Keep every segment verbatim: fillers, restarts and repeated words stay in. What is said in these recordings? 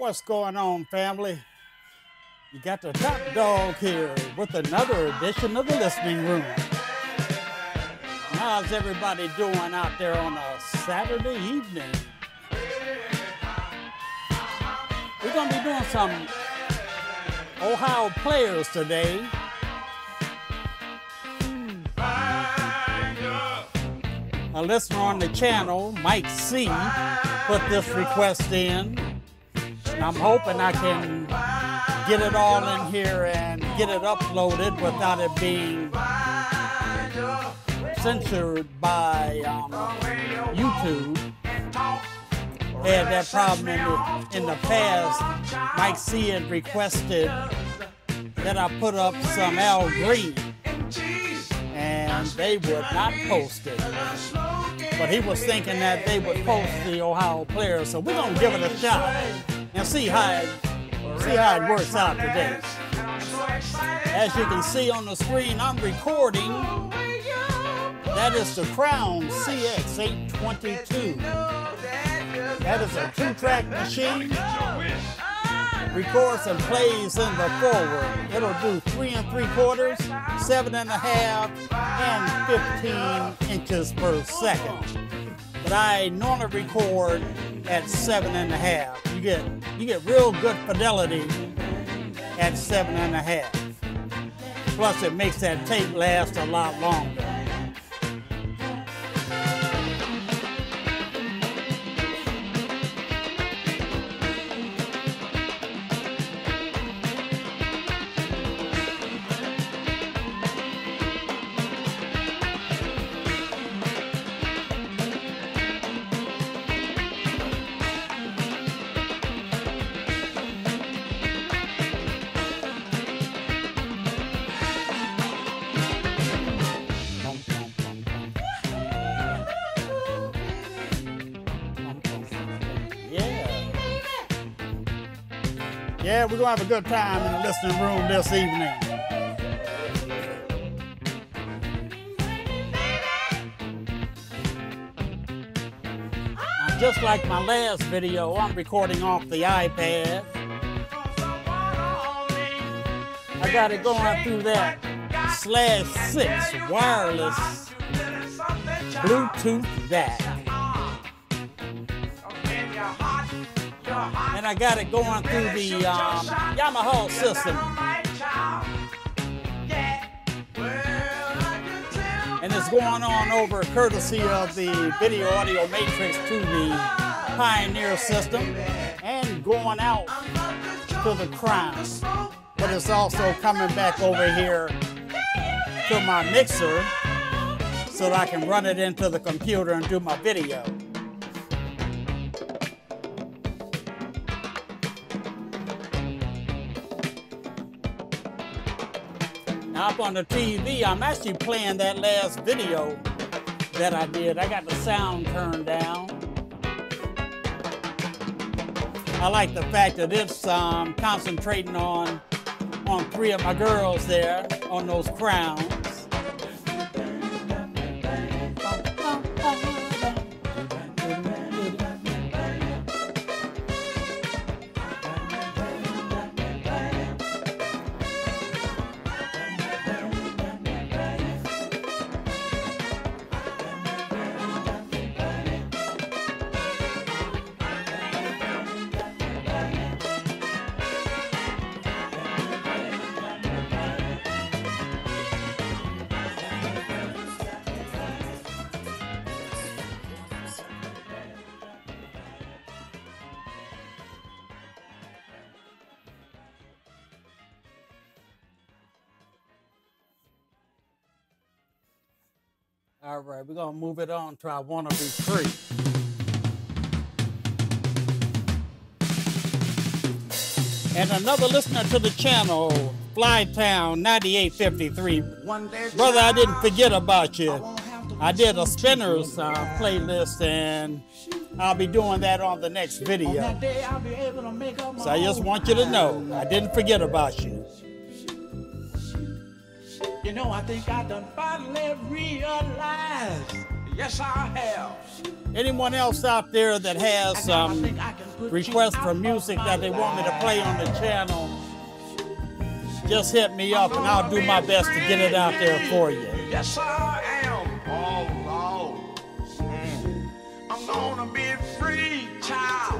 What's going on, family? You got the top dog here with another edition of the Listening Room. How's everybody doing out there on a Saturday evening? We're going to be doing some Ohio players today. A listener on the channel, Mike C, put this request in. And I'm hoping I can get it all in here and get it uploaded without it being censored by um, YouTube. Had that problem in the, in the past. Mike C had requested that I put up some Al Green, and they would not post it. But he was thinking that they would post the Ohio players, so we're gonna give it a shot and see how it, see how it works out today. As you can see on the screen, I'm recording. That is the Crown C X eight twenty-two. That is a two-track machine. Records and plays in the forward. It'll do three and three quarters, seven and a half, and fifteen inches per second. But I normally record at seven and a half. You get you get real good fidelity at seven and a half. Plus, it makes that tape last a lot longer. Yeah, we're going to have a good time in the listening room this evening. Now, just like my last video, I'm recording off the iPad. I got it going through that slash six wireless Bluetooth D A C. And I got it going through the um, Yamaha system. And it's going on over courtesy of the Video Audio Matrix to the Pioneer system and going out to the Crown. But it's also coming back over here to my mixer so that I can run it into the computer and do my video. Up on the T V, I'm actually playing that last video that I did. I got the sound turned down. I like the fact that it's um, concentrating on, on three of my girls there on those crowns. All right, we're gonna move it on to I Wanna Be Free. And another listener to the channel, Flytown ninety-eight fifty-three. Brother, I didn't forget about you. I did a Spinners uh, playlist, and I'll be doing that on the next video. So I just want you to know, I didn't forget about you. You know, I think I done finally realized Yes, I have. Anyone else out there that has some um, requests for music that they want me to play on the channel, just hit me up and I'll do my best to get it out there for you. Yes, I am. Oh, oh. Mm. I'm gonna be free, child.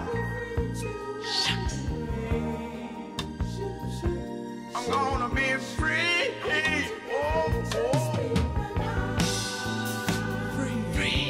I'm gonna be free. Oh, oh. Free. Free.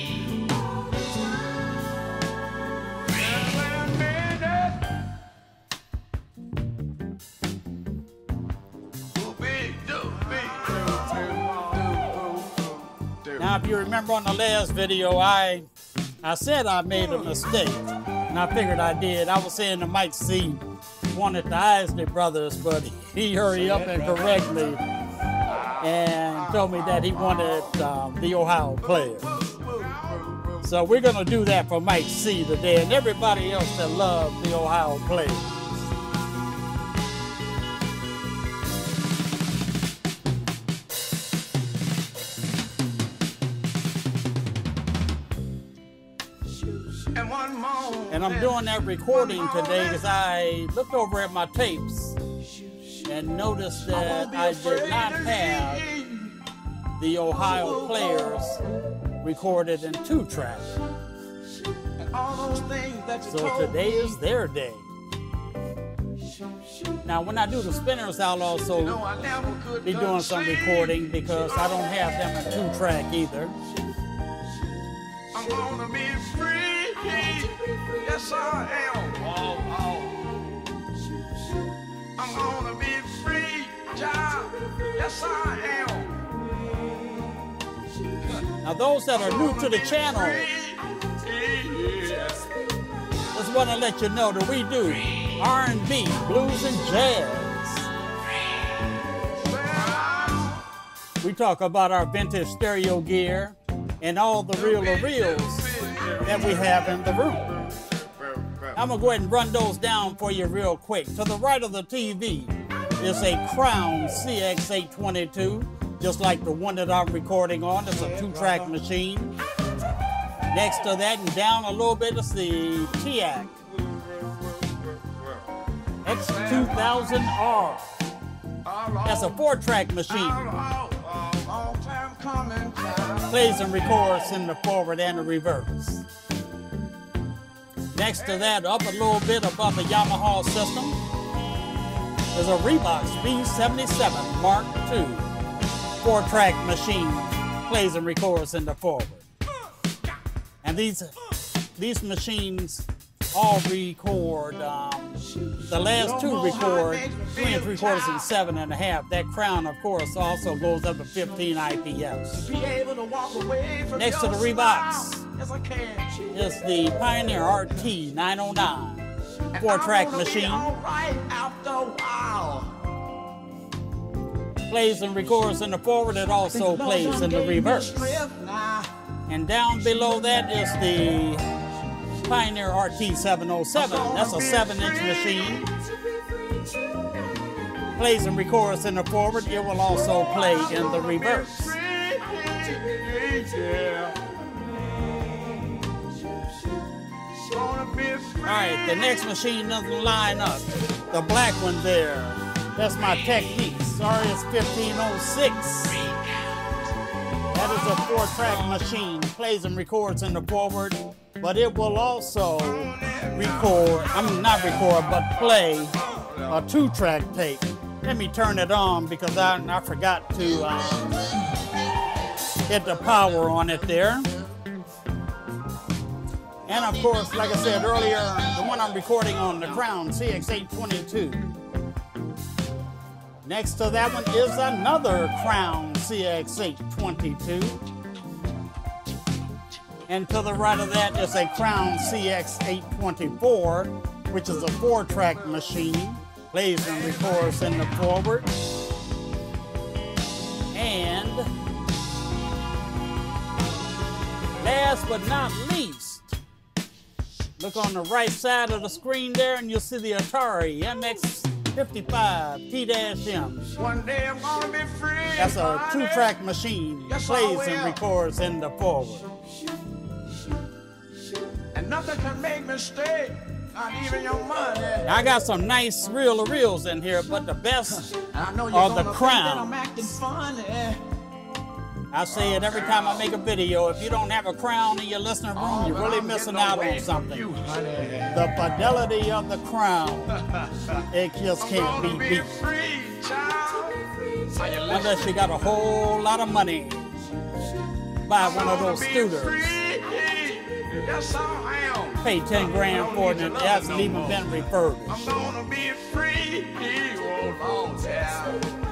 Now, if you remember on the last video, I I said I made a mistake, and I figured I did. I was saying that Mike C wanted the Isley Brothers, but he hurried up and corrected me and told me that he wanted um, the Ohio Players. So we're going to do that for Mike C today and everybody else that loves the Ohio Players. And I'm doing that recording today because I looked over at my tapes and noticed that I did not have the Ohio Players recorded in two tracks. So today is their day. Now when I do the spinners, I'll also be doing some recording because I don't have them in two track either. I'm gonna be free. Yes, I am. Oh, oh. I'm gonna be free, child. Yes, I am. Now, those that are new to the channel, just want to let you know that we do R and B, blues, and jazz. We talk about our vintage stereo gear and all the reel-to-reels that we have in the room. I'm gonna go ahead and run those down for you real quick. To the right of the T V is a Crown C X eight twenty-two, just like the one that I'm recording on. It's a two-track machine. Next to that and down a little bit is the T A C X two thousand R. That's a four-track machine. Plays and records in the forward and the reverse. Next to that, up a little bit above the Yamaha system, is a Reebok B seventy-seven Mark two. Four-track machine, plays and records in the forward. And these, these machines all record, um, the last two record three and three quarters and seven and a half. That Crown, of course, also goes up to fifteen I P S. Next to the Reeboks is the Pioneer R T nine oh nine, four-track machine. Plays and records in the forward. It also plays in the reverse. And down below that is the Pioneer R T seven oh seven. That's a seven-inch machine. Plays and records in the forward. It will also play in the reverse. All right, the next machine doesn't line up. The black one there, that's my Technics. Sorry, it's fifteen oh six. That is a four-track machine. Plays and records in the forward, but it will also record, I mean not record, but play a two-track tape. Let me turn it on because I, I forgot to um, hit the power on it there. And of course, like I said earlier, the one I'm recording on, the Crown C X eight twenty-two. Next to that one is another Crown C X eight twenty-two. And to the right of that is a Crown C X eight twenty-four, which is a four-track machine. Plays and records in the forward. And last but not least, look on the right side of the screen there and you'll see the Atari M X fifty-five T M. One day I'm gonna be free. That's a two-track machine. Yes, plays and records in the forward. Nothing can make me stay, not even your money. Now, I got some nice reel-to-reels in here, but the best I know you're are the gonna think that I'm crowns. acting funny. I say it every time I make a video. If you don't have a crown in your listening room, you're really missing out on something. You, honey. The fidelity of the crown, it just can't Gonna be be beat. free, child. Are you listening? Unless you got a whole lot of money. Buy one of those scooters. Yes, I am. Pay ten grand for it and it hasn't even been refurbished. I'm gonna be free. Oh, Lord, yeah.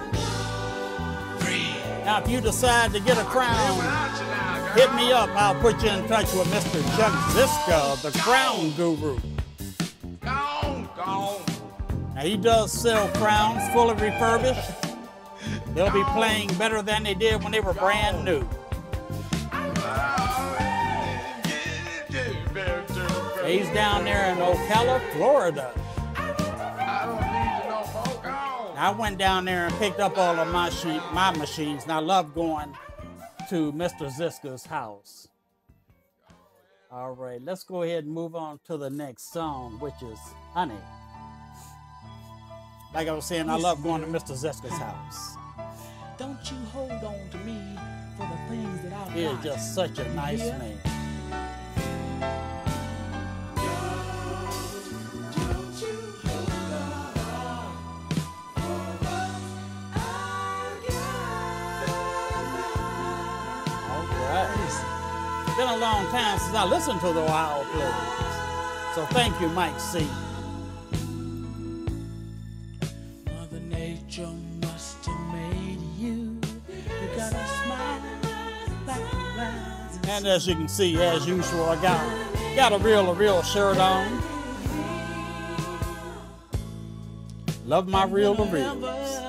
Free. Now, if you decide to get a crown, Without you now, girl. hit me up. I'll put you in touch with Mister Chuck Ziska, the crown guru. Gone, gone. Now, he does sell crowns fully refurbished. They'll be playing better than they did when they were brand new. He's down there in Ocala, Florida. I don't need to know folk on. I went down there and picked up all of my, machine, my machines, and I love going to Mister Ziska's house. All right, let's go ahead and move on to the next song, which is Honey. Like I was saying, I love going to Mister Ziska's house. Don't you hold on to me for the things that I've He is got. just such a nice Yeah. man. It's been a long time since I listened to the Ohio Players. So thank you, Mike C. Mother Nature must have made you. You got a smile like a rising And as you can see, as usual, I got, got a real, a real shirt on. Love my reel to reels.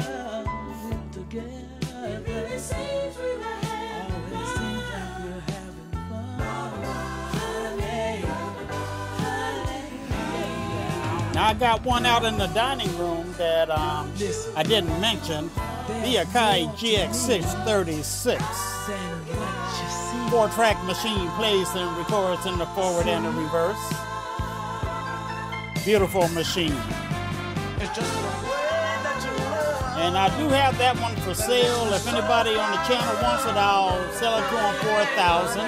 Now I got one out in the dining room that um, I didn't mention. The Akai G X six thirty-six. Four-track machine plays and records in the forward and the reverse. Beautiful machine. It's just the way that you love. And I do have that one for sale. If anybody on the channel wants it, I'll sell it to them for a thousand.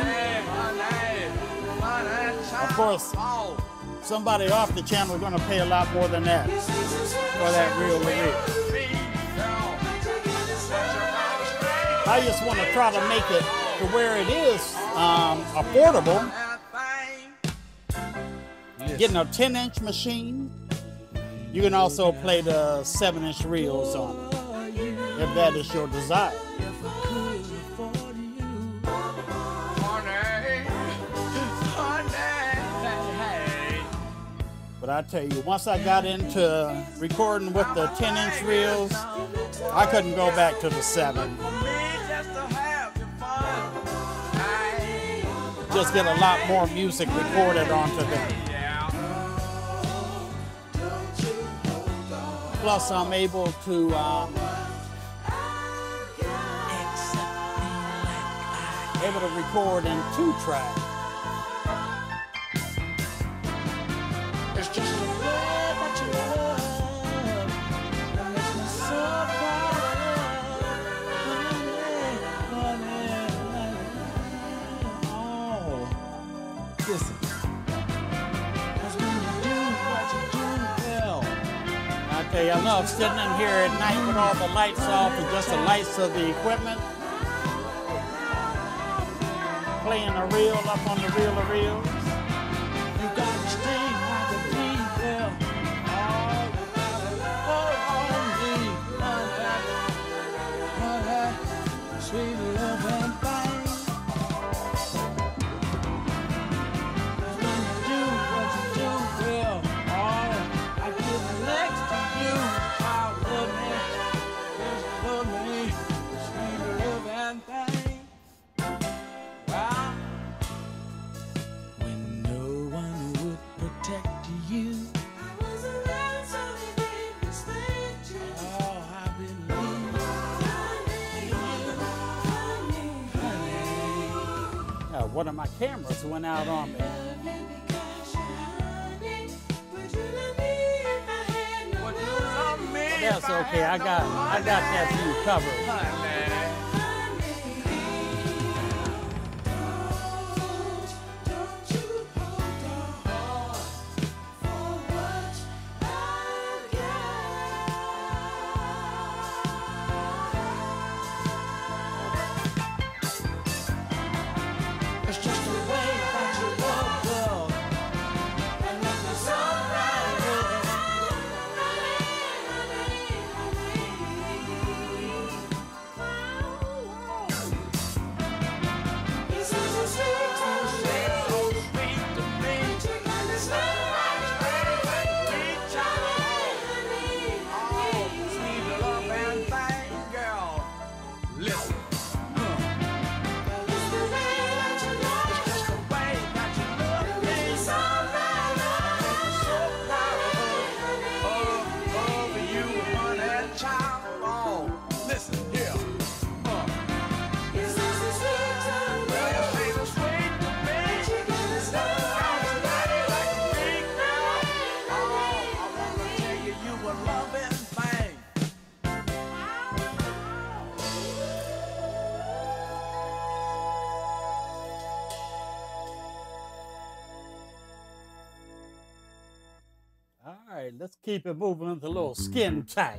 Of course, somebody off the channel is going to pay a lot more than that for that reel to reel. I just want to try to make it to where it is um, affordable. Getting a ten inch machine. You can also play the seven inch reels on it, if that is your desire. But I tell you, once I got into recording with the ten inch reels, I couldn't go back to the seven. Just get a lot more music recorded onto them. Plus, I'm able to um, able to record in two tracks. It's just the way that you love that makes me so proud. Honey, honey, honey. Oh, listen. 'Cause when you do what you do well, I tell you, I love sitting in here at night with all the lights off and just the lights of the equipment. Playing a reel up on the reel of reels. you got to stay like a bee, well, all all on me, honey, honey, sweet love and pain. 'Cause when you do what you do well, all I get next to you, I love me, just love me, sweet love and pain. Wow. When no one would protect you. Oh, I believe Uh, one of my cameras went out on me. That's okay. I got I got that for you covered. It's just the way that you look, girl. And look so right, This is a sweet to me, so sweet to me. And it's not right, sweet child. Oh, sweet love and thing, girl. Listen. All right, let's keep it moving with a little skin tight.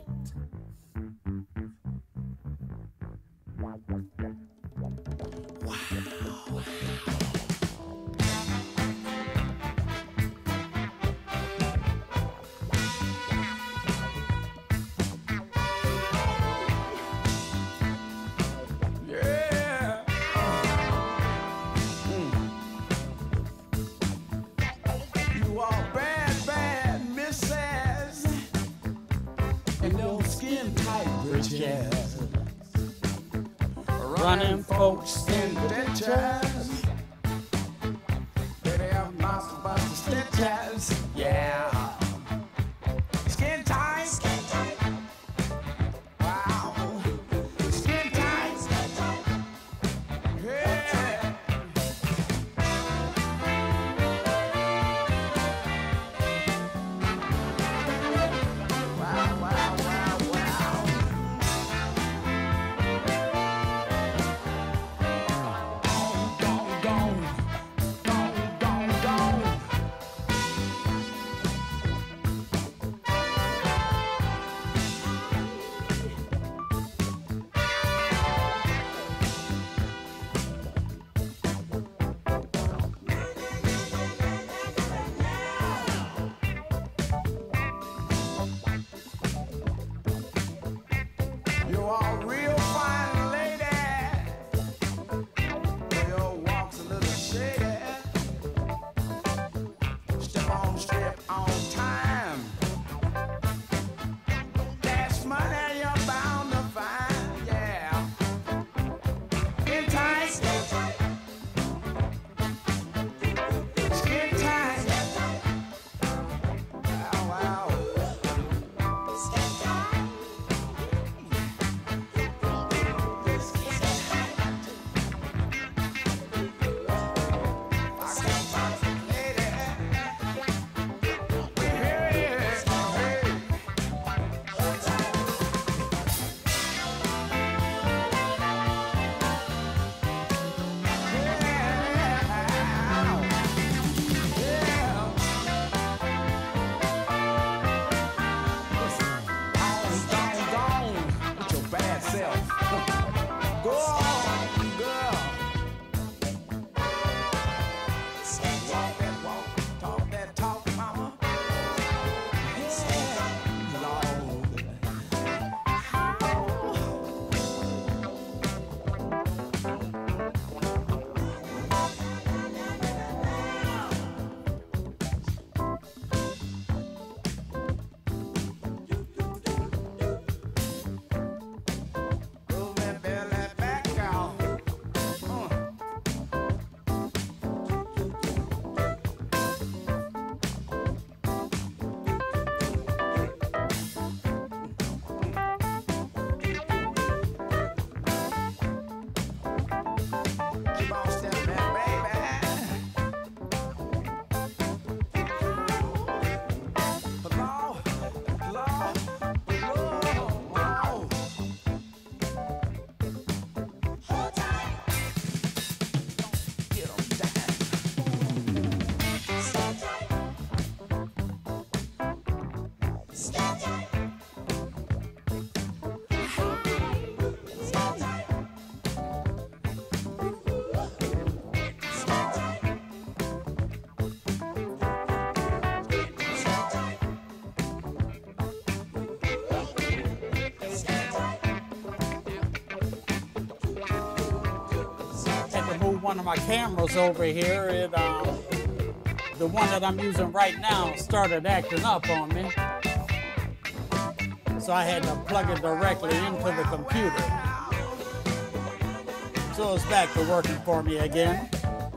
Yeah. You are bad, bad missus and those skin tight britches. Running folks in the ditches. They have monster buster stitches. Yeah. Skin tight. Skin tight. Wow. Skin tight. Skin tight. Yeah. Wow, wow, wow, wow. Gone, gone, gone, gone, gone. one of my cameras over here, it, um, the one that I'm using right now, started acting up on me. So I had to plug it directly into the computer. So it's back to working for me again.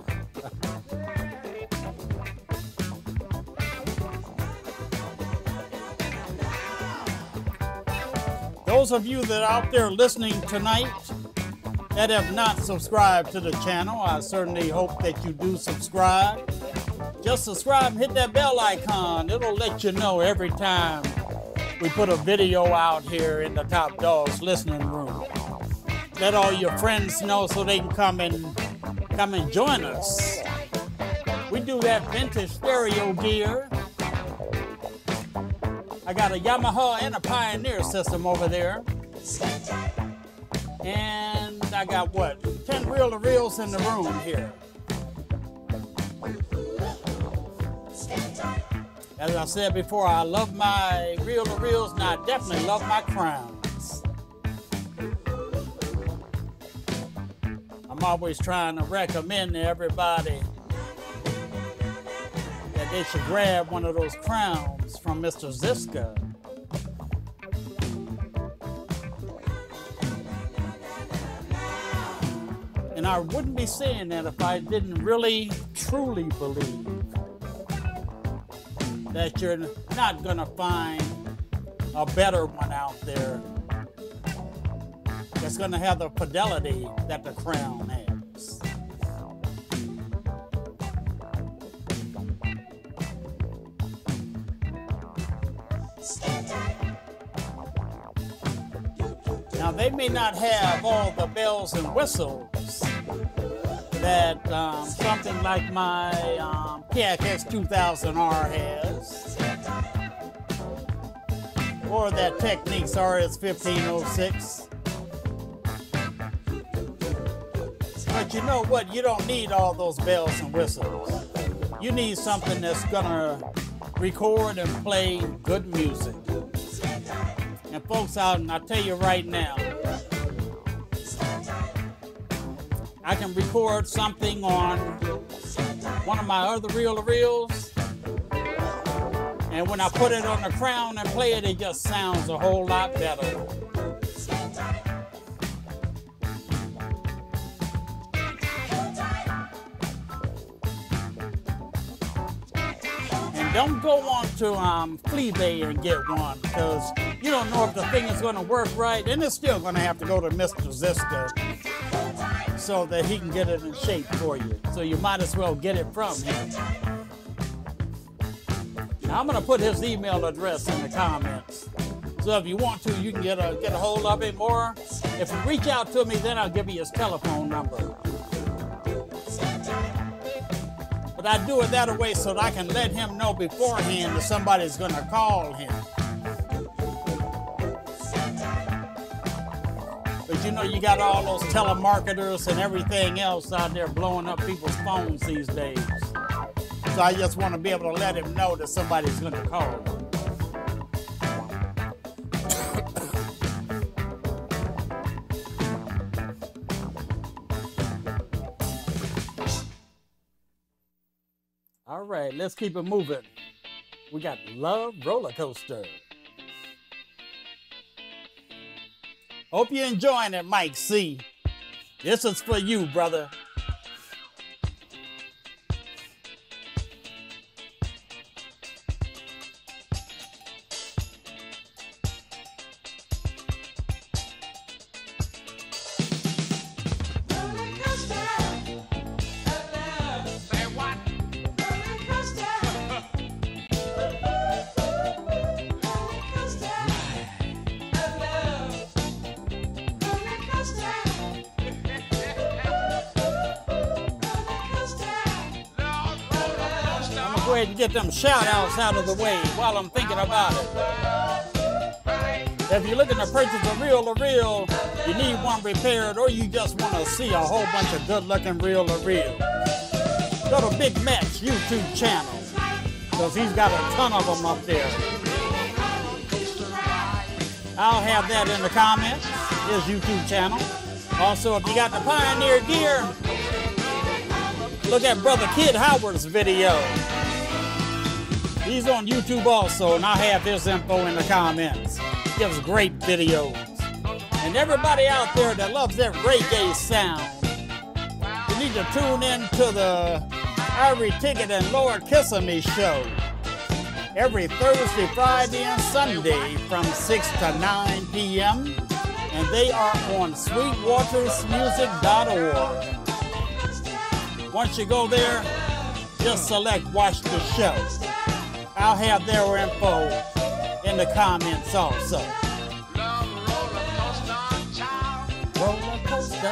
Those of you that are out there listening tonight that have not subscribed to the channel, I certainly hope that you do subscribe. Just subscribe and hit that bell icon. It'll let you know every time we put a video out here in the Top Dogs listening room. Let all your friends know so they can come and come and join us. We do that vintage stereo gear. I got a Yamaha and a Pioneer system over there. And I got what? ten reel-to-reels in the room here. As I said before, I love my reel-to-reels and I definitely love my crowns. I'm always trying to recommend to everybody that they should grab one of those crowns from Mister Ziska. And I wouldn't be saying that if I didn't really, truly believe that you're not gonna find a better one out there that's gonna have the fidelity that the crown has. Now they may not have all the bells and whistles that um, something like my um, P A C X two thousand R has, or that Technics R S fifteen oh six. But you know what? You don't need all those bells and whistles. You need something that's gonna record and play good music. And folks out, and I'll tell you right now, I can record something on one of my other reel-to-reels, and when I put it on the crown and play it, it just sounds a whole lot better. And don't go on to um, Fleabay and get one, because you don't know if the thing is going to work right, and it's still going to have to go to Mister Ziska so that he can get it in shape for you. So you might as well get it from him. Now I'm going to put his email address in the comments. So if you want to, you can get a get a hold of him, or if you reach out to me, then I'll give you his telephone number. But I do it that way so that I can let him know beforehand that somebody's going to call him. But you know, you got all those telemarketers and everything else out there blowing up people's phones these days. So I just want to be able to let him know that somebody's going to call him. All right, let's keep it moving. We got Love Roller Coaster. Hope you're enjoying it, Mike C. This is for you, brother. Go ahead and get them shout outs out of the way while I'm thinking about it. If you're looking to purchase a reel-to-reel, you need one repaired, or you just want to see a whole bunch of good-looking reel-to-reel, go to Big Matt's YouTube channel, because he's got a ton of them up there. I'll have that in the comments, his YouTube channel. Also, if you got the Pioneer gear, Look at Brother Kid Howard's video. He's on YouTube also, and I'll have his info in the comments. He gives great videos. And everybody out there that loves that reggae sound, you need to tune in to the Ivory Ticket and Lord Kissimmee show every Thursday, Friday, and Sunday from six to nine p m And they are on sweetwaters music dot org. Once you go there, just select Watch the Show. I'll have their info in the comments also. Roller coaster.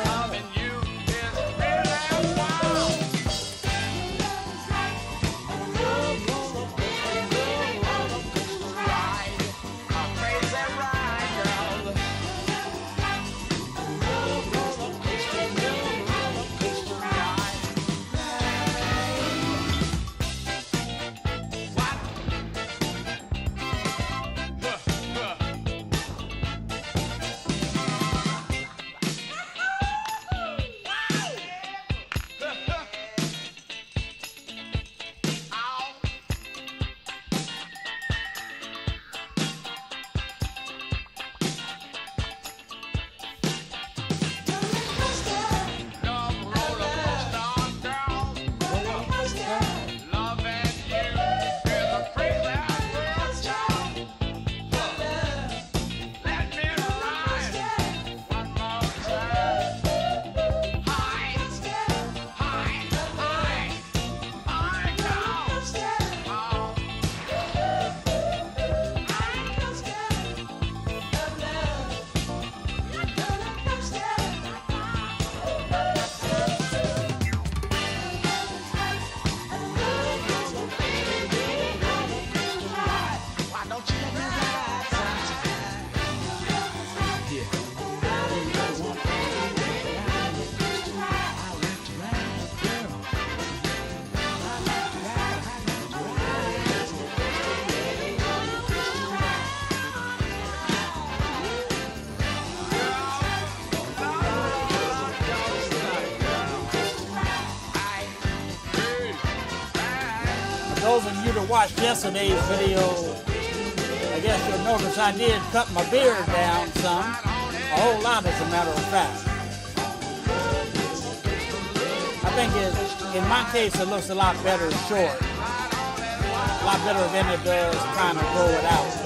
Those of you that watched yesterday's video, I guess you'll notice I did cut my beard down some, a whole lot as a matter of fact. I think it, in my case it looks a lot better short, a lot better than it does trying to grow it out.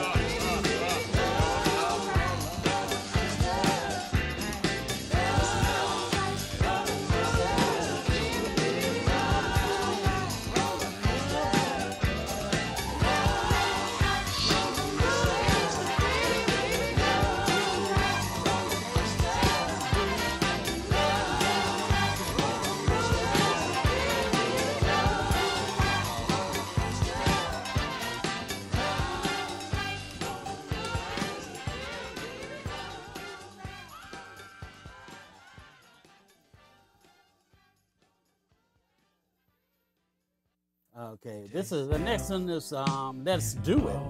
Okay, this is the next one is um Let's Do It.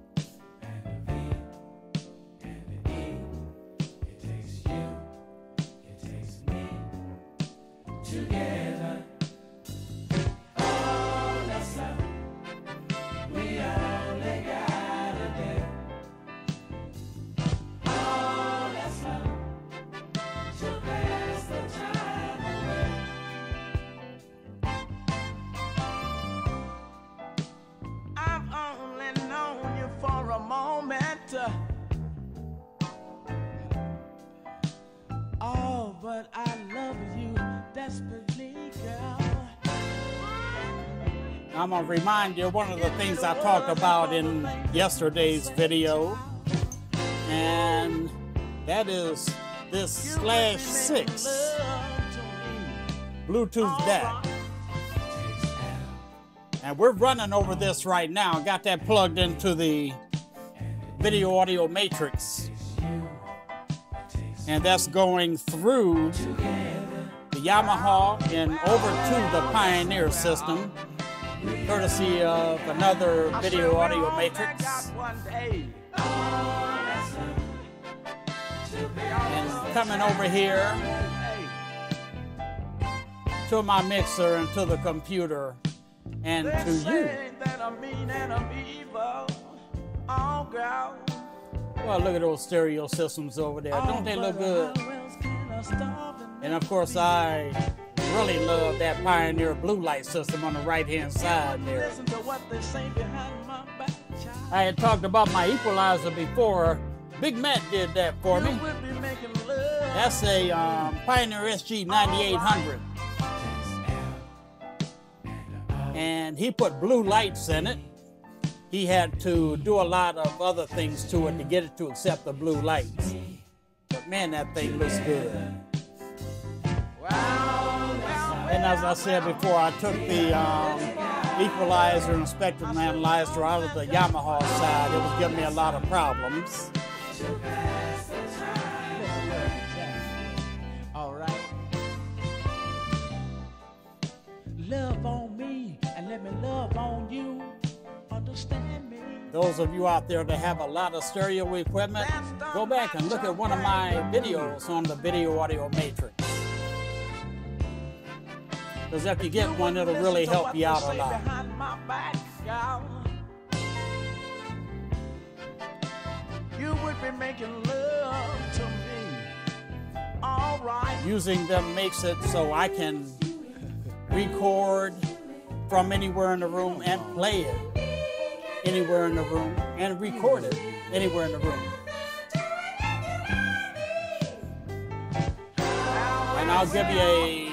Oh, but I love you desperately, girl. I'm gonna remind you one of the things I talked about in yesterday's video, and that is this slash six Bluetooth D A C. And we're running over this right now. Got that plugged into the video audio matrix. And that's going through the Yamaha and over to the Pioneer system, courtesy of another video audio matrix. And coming over here to my mixer and to the computer and They to you. say that I'm mean and I'm evil. Oh, girl. Well, look at those stereo systems over there. Don't they look good? And of course, I really love that Pioneer blue light system on the right-hand side there. Listen to what they say behind my back, child. I had talked about my equalizer before. Big Matt did that for me. You would be making love. That's a um, Pioneer S G ninety-eight hundred. And he put blue lights in it. He had to do a lot of other things to it to get it to accept the blue lights. But man, that thing looks good. And as I said before, I took the um, equalizer and spectrum analyzer out of the Yamaha side. It was giving me a lot of problems. All right. Love on me and let me love on you. Understand me. Those of you out there that have a lot of stereo equipment, go back and look at one of my videos on the video audio matrix. Because if you get one, it'll really help you out a lot. You would be making love to me. All right. Using them makes it so I can record from anywhere in the room and play it anywhere in the room and record it anywhere in the room. And I'll give you a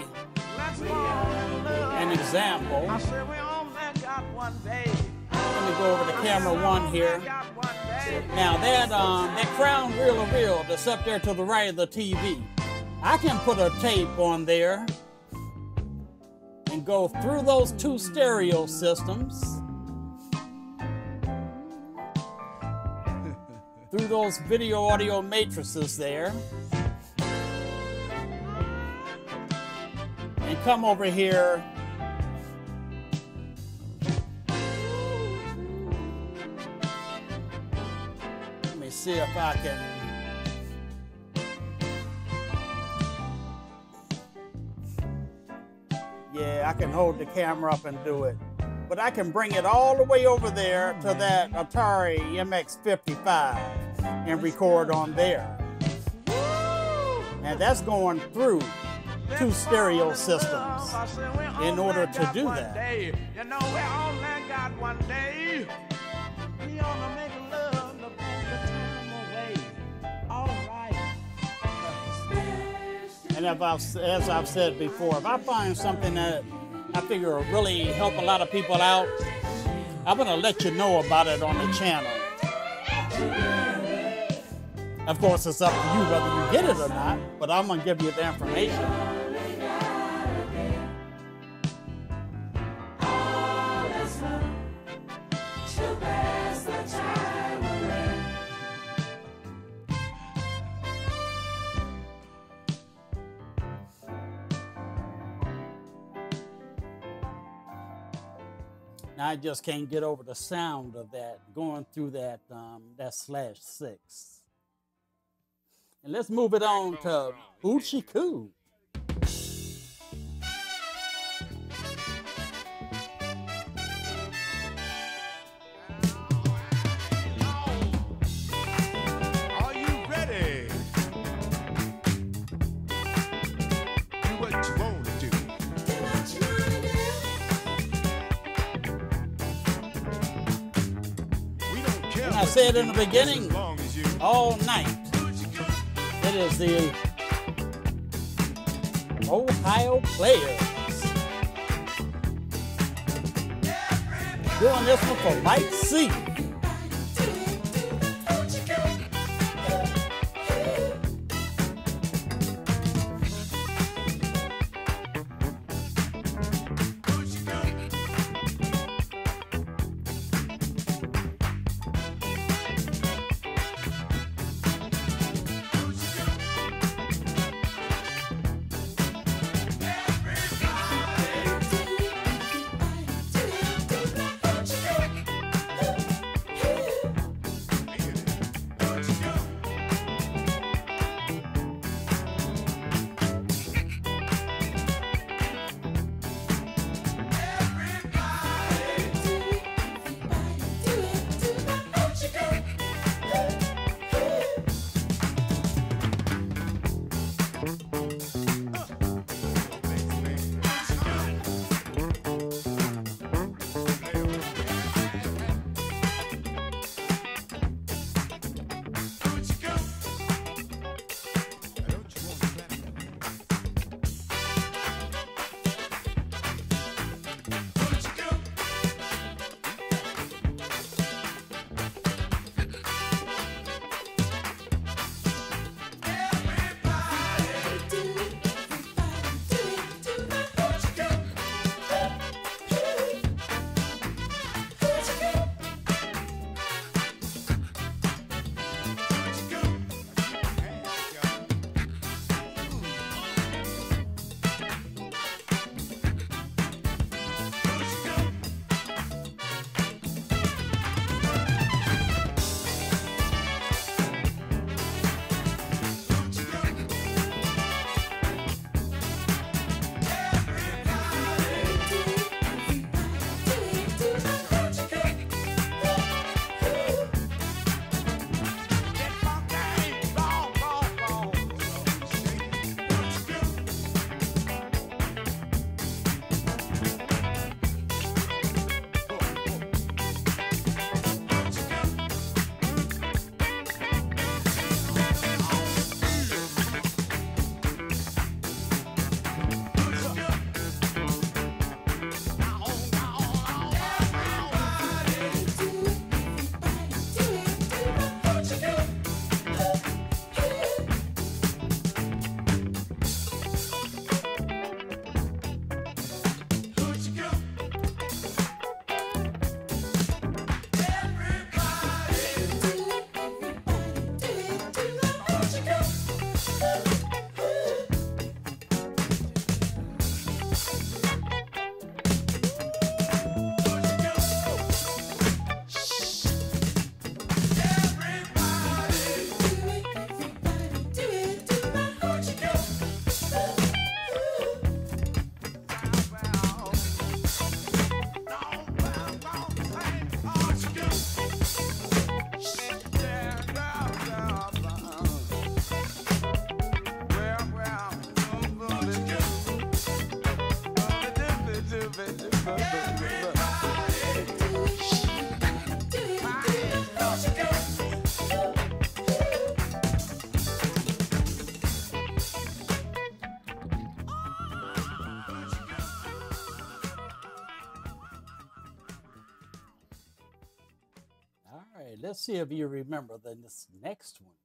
an example. I said we only got one day. Let me go over to camera one here. Now that um, that crown reel of reel that's up there to the right of the T V, I can put a tape on there and go through those two stereo systems, through those video audio matrices there, and come over here see if I can yeah I can hold the camera up and do it, but I can bring it all the way over there to that Atari M X fifty-five and record on there, and that's going through two stereo systems in order to do that. You know we only got one day. We only make love. And if I've, as I've said before, if I find something that I figure will really help a lot of people out, I'm going to let you know about it on the channel. Of course, it's up to you whether you get it or not, but I'm going to give you the information. Now I just can't get over the sound of that going through that um, that slash six. And let's move it on to Oochie Coo. Are you ready? Do what you want to do. And I said in the beginning, all night, it is the Ohio Players doing this one for Mike C. let's see if you remember the, this next one.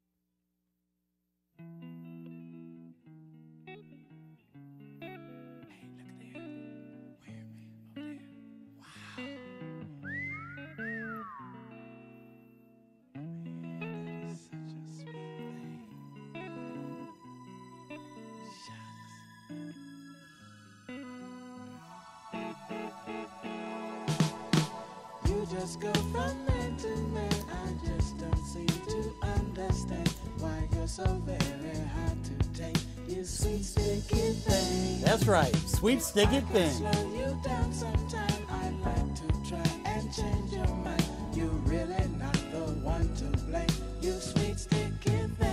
Just go from man to man. I just don't seem to understand why you're so very hard to take. You sweet sticky thing. That's right, sweet sticky thing. Slow you down sometime. I like to try and change your mind. You really not the one to blame. You sweet sticky thing.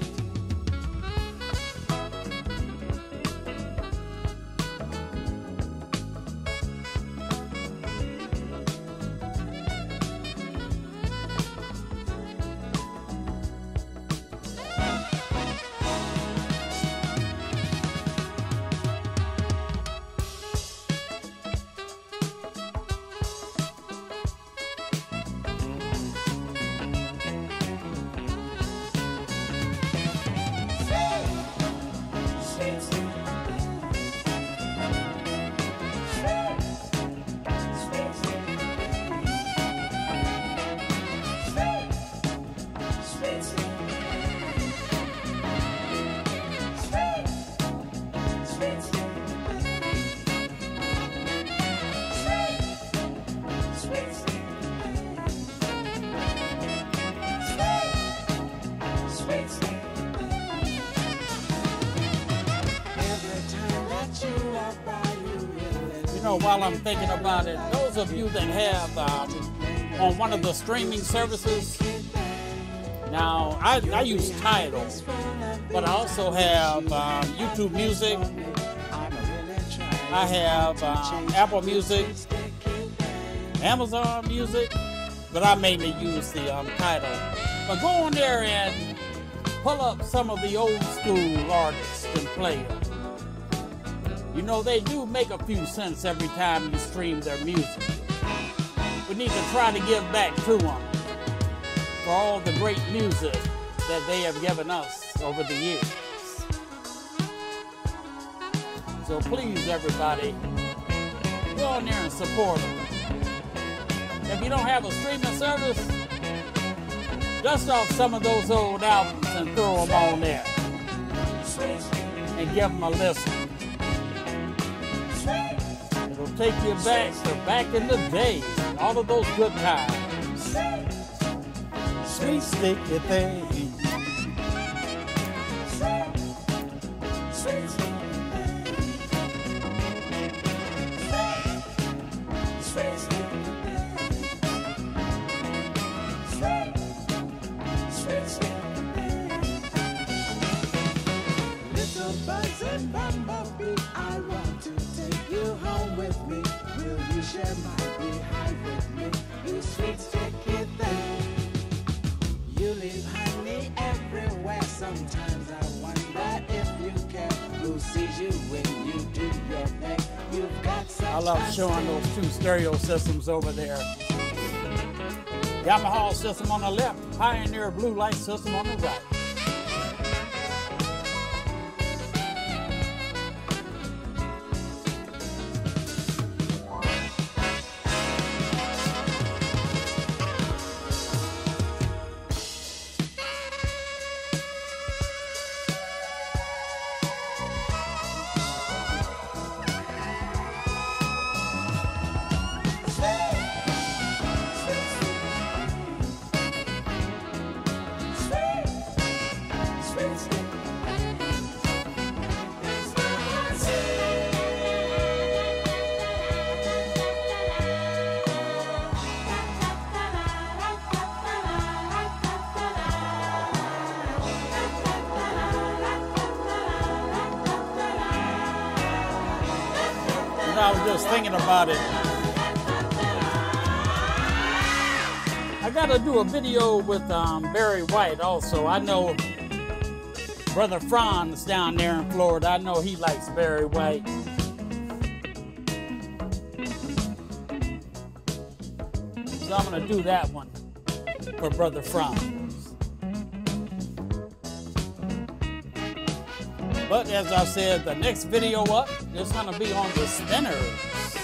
While I'm thinking about it, those of you that have um, on one of the streaming services, now I, I use Tidal, but I also have um, YouTube Music, I have um, Apple Music, Amazon Music, but I mainly use the um, Tidal. But go on there and pull up some of the old school artists and play them. You know, they do make a few cents every time you stream their music. We need to try to give back to them for all the great music that they have given us over the years. So please, everybody, go on there and support them. If you don't have a streaming service, dust off some of those old albums and throw them on there and give them a listen. It'll take you back to back in the day, all of those good times. Sweet sticky thing. Little buzz and bumblebee, I want to take you home with me. Will you share my behind with me? You sweet sticky thing. You leave honey everywhere. Sometimes I wonder if you care. Who sees you when you do your thing? You've got such I love showing those two stereo systems over there. Yamaha system on the left, Pioneer blue light system on the right. I was just thinking about it. I got to do a video with um, Barry White also. I know Brother Franz down there in Florida. I know he likes Barry White. So I'm going to do that one. for Brother Franz. But as I said, the next video up is going to be on the Spinners.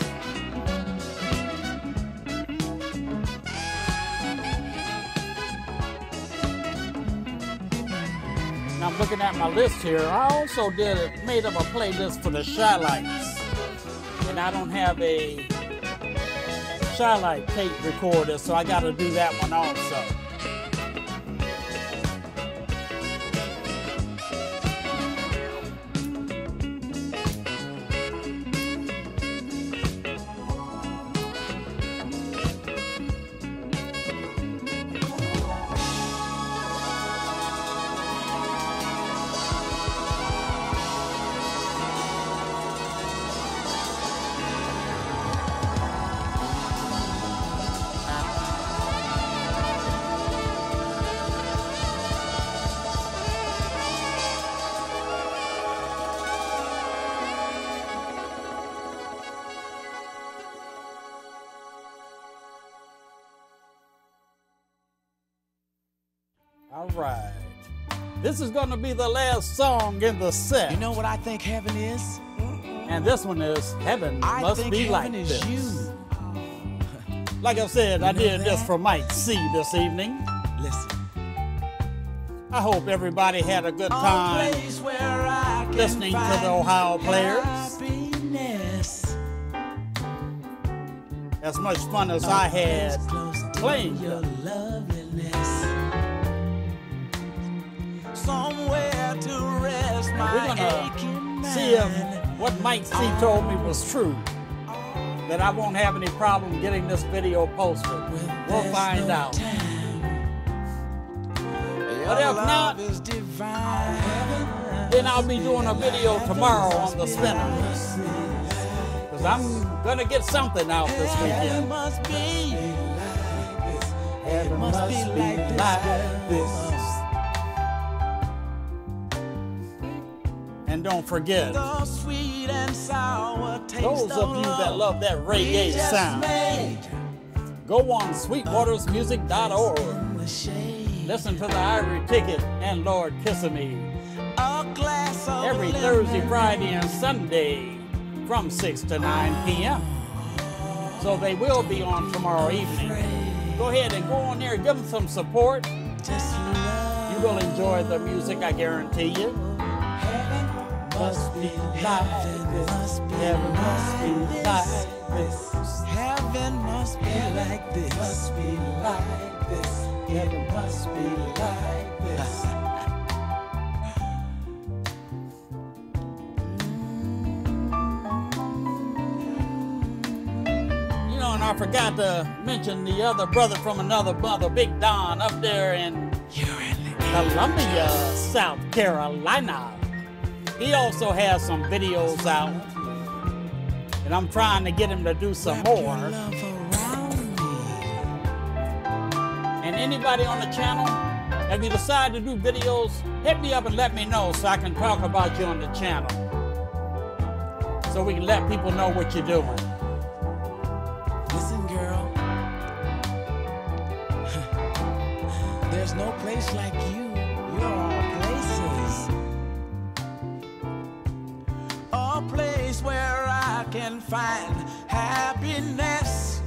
And I'm looking at my list here. I also did a, made up a playlist for the Shy-Lites. And I don't have a Shy-Lite tape recorder, so I got to do that one also. All right. This is going to be the last song in the set. You know what I think heaven is? And this one is Heaven I Must think Be heaven Like is This. you. Like I said, You I know did this that? for Mike C this evening. Listen. I hope everybody had a good A time place where I can listening to find the Ohio players. happiness. As much fun as I had playing your them. loveliness. Somewhere to rest my We're gonna aching see if mind. what Mike C told me was true. That I won't have any problem getting this video posted. We'll There's find no out. time. But Your if not, love is divine. then I'll be doing a video tomorrow on the Spinners. Because I'm gonna get something out this Heaven weekend. must be. Heaven must be like this, this. And don't forget, The sweet and sour taste those of you that love that we reggae just sound, made go on sweetwaters music dot org. in the shade. Listen to the Ivory Ticket and Lord Kissimmee A glass of every lemon. Thursday, Friday, and Sunday from six to nine p m So they will be on tomorrow evening. Go ahead and go on there, give them some support. Just love. You will enjoy the music, I guarantee you. Must be like this. Heaven must be like this. Heaven must be like this. Must be like this. Heaven must be like this. You know, and I forgot to mention the other brother from another mother, Big Don, up there in You're in the Columbia, South Carolina. He also has some videos out, and I'm trying to get him to do some Wrap your more. love around me. And anybody on the channel, if you decide to do videos, hit me up and let me know so I can talk about you on the channel. So we can let people know what you're doing. Listen, girl. There's no place like you. You're all places. A place where I can find happiness.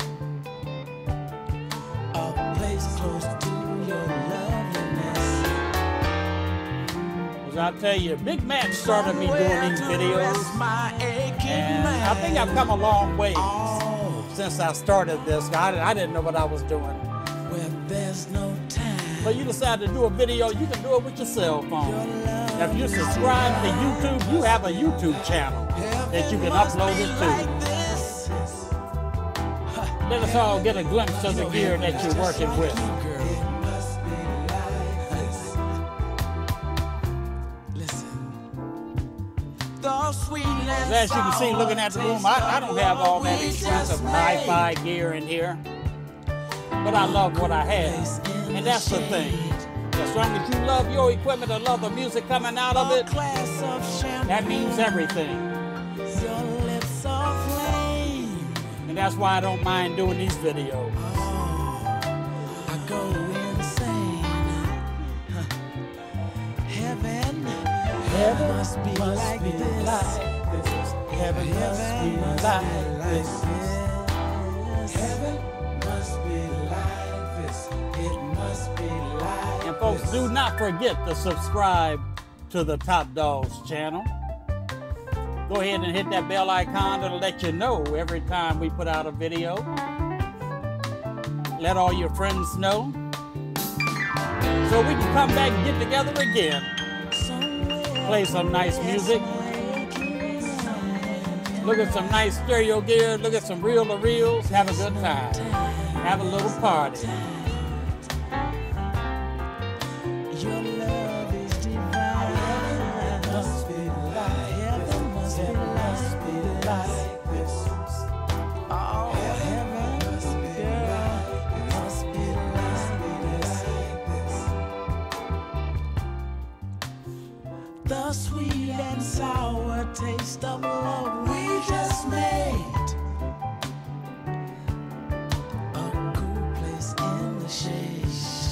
A place close to your loveliness. Because I tell you, Big Matt started me doing these videos, My aching and I think I've come a long way since I started this. I, I didn't know what I was doing. Where there's no time. But you decide to do a video, you can do it with your cell phone. Now, if you subscribe to YouTube, you have a YouTube channel that you can upload it to. Let us all get a glimpse of the gear that you're working with. As you can see, looking at the room, I, I don't have all that expensive hi-fi gear in here. But I love what I have. And that's the thing. As long as you love your equipment and love the music coming out of it, that means everything. And that's why I don't mind doing these videos. go insane. Heaven, heaven must be must like be this. like this. Heaven must be Heaven must like be like this. this. Heaven must be like this. It must be like And folks, this. do not forget to subscribe to the Top Dogs channel. Go ahead and hit that bell icon. It'll let you know every time we put out a video. Let all your friends know, so we can come back and get together again. Play some nice music. Look at some nice stereo gear. Look at some reel-to-reels. Have a good time. Have a little party. Your love is divine. Heaven must be like heaven must be like be like this. Oh, heaven must be like must be like this. The sweet and sour taste of love we just made. A cool place in the shade.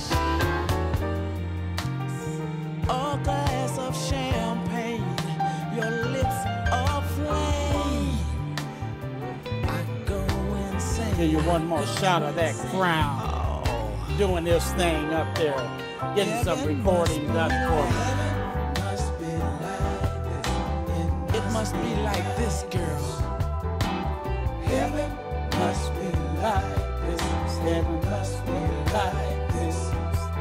A glass of champagne, your lips aflame. I go insane. Give you one more shot of that crown. Oh, Doing this thing up there. Getting some recording done for you. must be like this. It must be like this, girl. Heaven Must be like this. Heaven must be like this.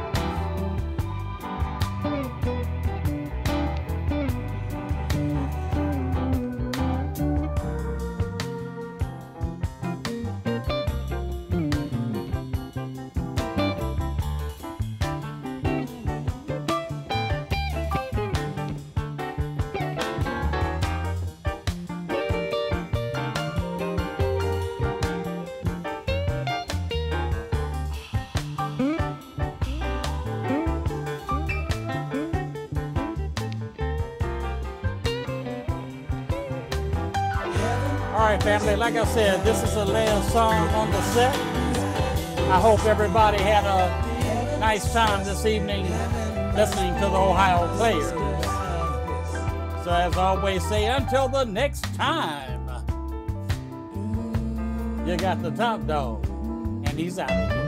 All right, family, like I said, this is the last song on the set. I hope everybody had a nice time this evening listening to the Ohio Players. So as I always say, until the next time, you got the Top Dog, and he's out of here.